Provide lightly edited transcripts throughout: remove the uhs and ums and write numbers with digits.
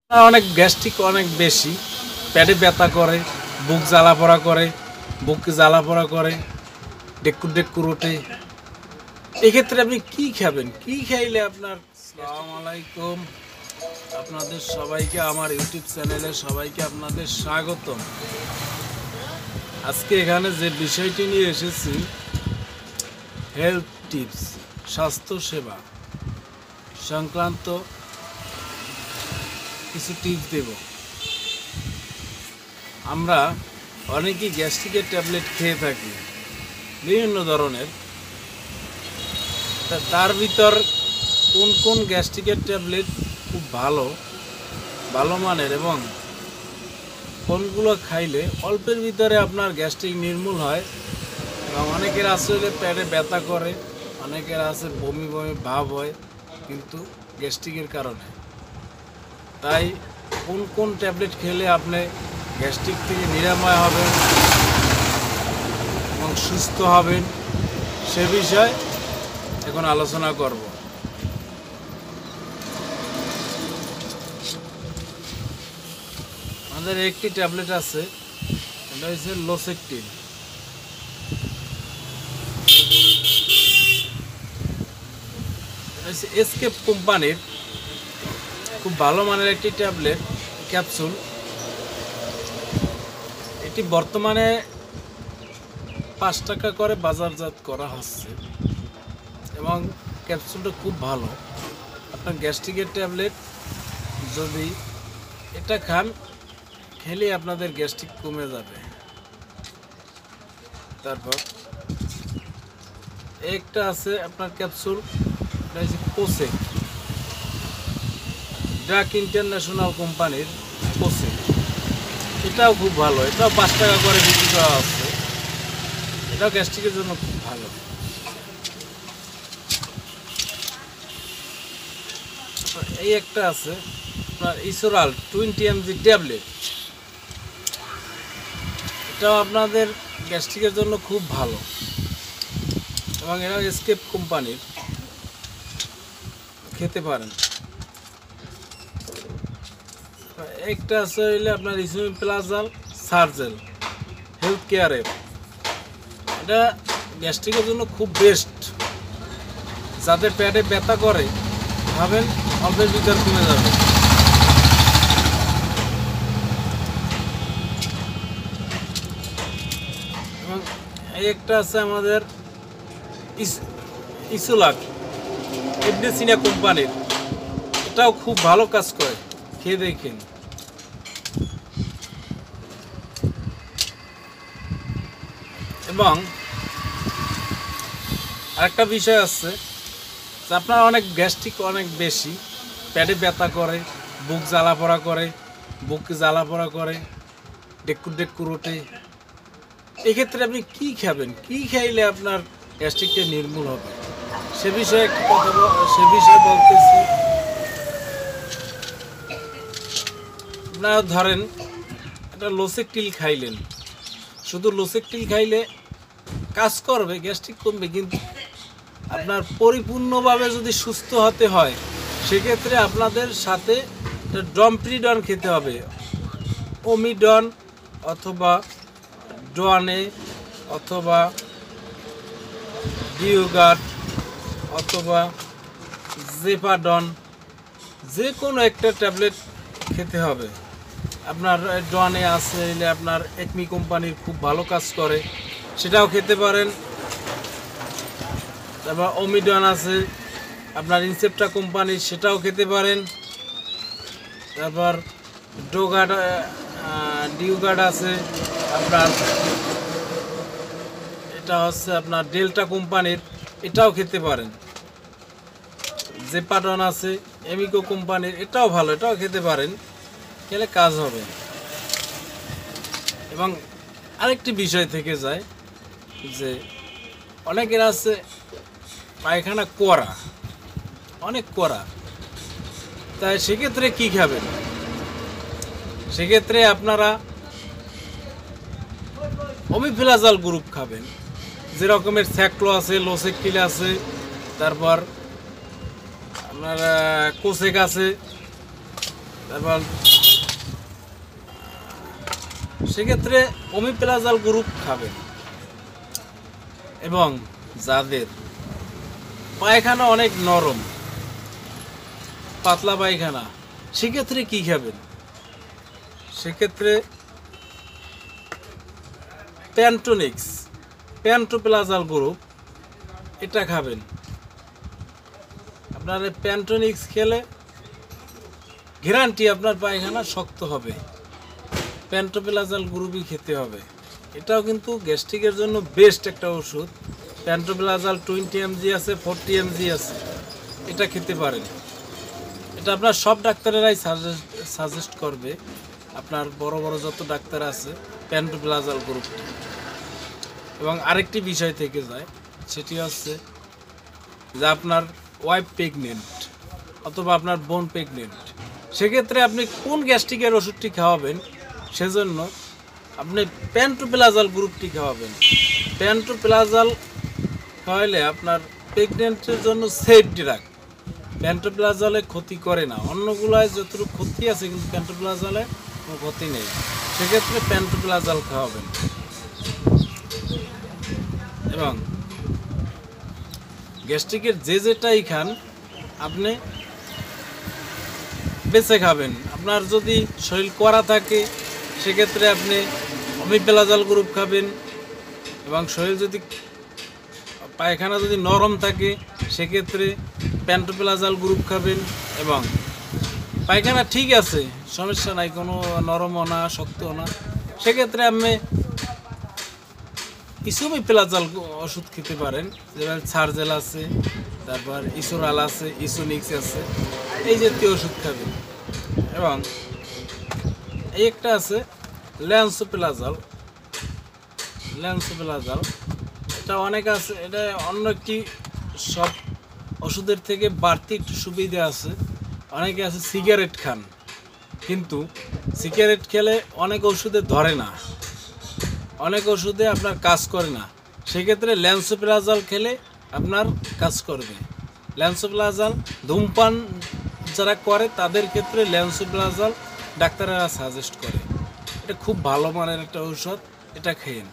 অনেক গ্যাস্ট্রিক অনেক বেশি, পেটে ব্যথা করে, বুক জ্বালাপোড়া করে, বুক জ্বালাপোড়া করে, ডেক্কুর ডেক্কুর ওঠে। এক্ষেত্রে আপনি কি খাবেন? কি খাইলে আপনার? আসসালামু আলাইকুম, আপনাদের সবাইকে আমার ইউটিউব চ্যানেলে সবাইকে আপনাদের স্বাগতম। আজকে এখানে যে বিষয়টি নিয়ে এসেছি, হেলথ টিপস, স্বাস্থ্য সেবা সংক্রান্ত কিছু টিপস দেব। আমরা অনেকেই গ্যাস্ট্রিকের ট্যাবলেট খেয়ে থাকি বিভিন্ন ধরনের। তার ভিতর কোন কোন গ্যাস্ট্রিকের ট্যাবলেট খুব ভালো মানের এবং কোনগুলো খাইলে অল্পের ভিতরে আপনার গ্যাস্ট্রিক নির্মূল হয়। এবং অনেকের আসলে পেটে ব্যথা করে, অনেকের আছে বমি বমি ভাব হয় কিন্তু গ্যাস্ট্রিকের কারণে। তাই কোন কোন ট্যাবলেট খেলে আপনি গ্যাস্ট্রিক থেকে নিরাময় হবেন এবং সুস্থ হবেন সে বিষয়ে এখন আলোচনা করব। আমাদের একটি ট্যাবলেট আছে, এটা হচ্ছে লোসেকটিন। এসকেপ কোম্পানির খুব ভালো মানের একটি ট্যাবলেট ক্যাপসুল। এটি বর্তমানে 5 টাকা করে বাজারজাত করা হচ্ছে এবং ক্যাপসুলটা খুব ভালো। আপনার গ্যাস্ট্রিকের ট্যাবলেট যদি এটা খান, খেলে আপনাদের গ্যাস্ট্রিক কমে যাবে। তারপর একটা আছে আপনার ক্যাপসুল, এটা হচ্ছে কোসেক, ড্রাগ ইন্টারন্যাশনাল কোম্পানির কোসেক। এটাও খুব ভালো, এটাও 5 টাকা করে বিক্রি করা হচ্ছে। এটাও গ্যাস্ট্রিকের জন্য খুব ভালো। এই একটা আছে আপনার ইসোরাল 20 mg ট্যাবলেট। এটাও আপনাদের গ্যাস্ট্রিকের জন্য খুব ভালো এবং এটাও এসকেপ কোম্পানির, খেতে পারেন। একটা আছে হইলে আপনার ইসোমেপ্লাজল সার্জেল হেলথ কেয়ারের। এটা গ্যাস্ট্রিকের জন্য খুব বেস্ট। যাদের পেটে ব্যথা করে খাবেন, অল্পের ভিতর কমে যাবে। এবং এই একটা আছে আমাদের ইসোলাক এডনেসিনা কোম্পানির। এটাও খুব ভালো কাজ করে, খেয়ে দেখেন। এবং আরেকটা বিষয় আছে, আপনার অনেক গ্যাস্ট্রিক অনেক বেশি, পেটে ব্যথা করে, বুক জ্বালাপোড়া করে, ডেক্কুর ডেক্কুর ওঠে। এক্ষেত্রে আপনি কি খাবেন? কি খাইলে আপনার গ্যাস্ট্রিকটা নির্মূল হবে সে বিষয়ে একটু বলতেছি। আপনারা ধরেন একটা লোসেকটিল খাইলেন, শুধু লোসেকটিল খাইলে কাজ করবে, গ্যাস্ট্রিক কমবে, কিন্তু আপনার পরিপূর্ণভাবে যদি সুস্থ হতে হয় সেক্ষেত্রে আপনাদের সাথে ডমপ্রিডন খেতে হবে। ওমিডন অথবা ডোয়ানে অথবা ডিওগার্ড অথবা জেপাডন, যে কোনো একটা ট্যাবলেট খেতে হবে। আপনার ডোয়ানে আছে, আপনার একমি কোম্পানির খুব ভালো কাজ করে, সেটাও খেতে পারেন। তারপর ওমিডন আছে আপনার ইনসেপ্টা কোম্পানির, সেটাও খেতে পারেন। তারপর ডিউগার্ড আছে আপনার, এটা হচ্ছে আপনার ডেল্টা কোম্পানির, এটাও খেতে পারেন। জেপাডন আছে এমিকো কোম্পানির, এটাও ভালো, এটাও খেতে পারেন, খেলে কাজ হবে। এবং আরেকটি বিষয় থেকে যায় যে অনেকের আছে পায়খানা করা, অনেক করা, তাই সেক্ষেত্রে কি খাবেন? সেক্ষেত্রে আপনারা ওমিপ্রাজল গ্রুপ খাবেন, যে রকমের স্যাক্লো আছে, লোসেকটিল আছে, তারপর আপনার কোসেক আছে, তারপর সেক্ষেত্রে ওমিপ্রাজল গ্রুপ খাবেন। এবং যাদের পায়খানা অনেক নরম, পাতলা পায়খানা, সেক্ষেত্রে কি খাবেন? সেক্ষেত্রে প্যান্টোপ্রাজল গ্রুপ এটা খাবেন। আপনার প্যান্টোনিক্স খেলে গ্যারান্টি আপনার পায়খানা শক্ত হবে। প্যান্টোপ্রাজল গ্রুপই খেতে হবে। এটাও কিন্তু গ্যাস্ট্রিকের জন্য বেস্ট একটা ওষুধ। প্যান্টোপ্রাজল 20 mg আছে, 40 mg আছে, এটা খেতে পারেন। এটা আপনার সব ডাক্তারেরাই সাজেস্ট করবে, আপনার বড় বড় যত ডাক্তার আছে প্যান্টোপ্রাজল গ্রুপটি। এবং আরেকটি বিষয় থেকে যায়, সেটি হচ্ছে যে আপনার ওয়াইফ প্রেগনেন্ট অথবা আপনার বোন প্রেগনেন্ট, সেক্ষেত্রে আপনি কোন গ্যাস্ট্রিকের ওষুধটি খাওয়াবেন, সেজন্য আপনি প্যান্টোপ্রাজল গ্রুপটি খাওয়াবেন। প্যান্টোপ্রাজল খাওয়াইলে আপনার প্রেগনেন্টের জন্য সেফ ড্রাগ। প্যান্টোপ্রাজলে ক্ষতি করে না, অন্যগুলোয় যতটুকু ক্ষতি আছে কিন্তু প্যান্টোপ্রাজলে কোনো ক্ষতি নেই। সেক্ষেত্রে প্যান্টোপ্রাজল খাওয়াবেন। এবং গ্যাস্ট্রিকের যেটাই খান আপনি বেছে খাবেন। আপনার যদি শরীর কড়া থাকে সেক্ষেত্রে আপনি ওমিপ্রাজল গ্রুপ খাবেন। এবং শরীর যদি পায়খানা যদি নরম থাকে সেক্ষেত্রে প্যান্টোপ্রাজল গ্রুপ খাবেন। এবং পায়খানা ঠিক আছে, সমস্যা নাই, কোনো নরমও না শক্তও না, সেক্ষেত্রে আপনি ইসোমিপ্রাজল ওষুধ খেতে পারেন। যেমন সার্জেল আছে, তারপর ইসোরাল আছে, ইসোনিক্স আছে, এই জাতীয় ওষুধ খাবেন। এবং এই একটা আছে ল্যান্সোপ্রাজল। এটা অনেক আছে, এটা অন্য একটি সব ওষুধের থেকে বাড়তি একটু সুবিধা আছে। অনেকে আছে সিগারেট খান, কিন্তু সিগারেট খেলে অনেক ওষুধে ধরে না, অনেক ওষুধে আপনার কাজ করে না। সেক্ষেত্রে ল্যান্সোপ্রাজল খেলে আপনার কাজ করবে। ল্যান্সোপ্রাজল ধূমপান যারা করে তাদের ক্ষেত্রে ল্যান্সোপ্রাজল ডাক্তারেরা সাজেস্ট করে। এটা খুব ভালো মানের একটা ঔষধ, এটা খেয়েন।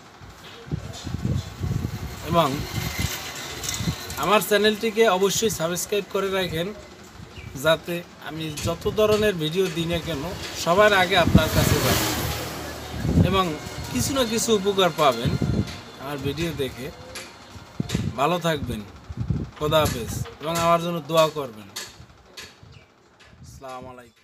এবং আমার চ্যানেলটিকে অবশ্যই সাবস্ক্রাইব করে রাখেন, যাতে আমি যত ধরনের ভিডিও দিই না কেন সবার আগে আপনার কাছে যাবে এবং কিছু না কিছু উপকার পাবেন আমার ভিডিও দেখে। ভালো থাকবেন, খোদা হাফেজ, এবং আমার জন্য দোয়া করবেন। আসসালামু আলাইকুম।